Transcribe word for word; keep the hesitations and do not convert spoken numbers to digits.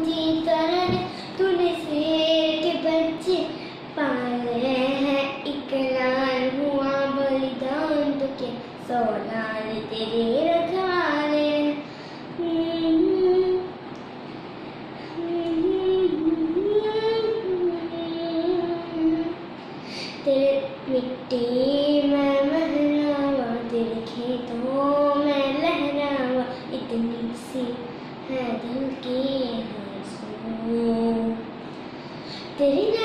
जीता है तूने शेर के बच्चे पाले हैं, एक लाल हुआ बलिदान तो क्या सौ लाल तेरे रखवाले। तेरे मिट्टी में महलावा, तेरे खेतों में लहरावा, इतनी सी है दिल की आरज़ू। तेरी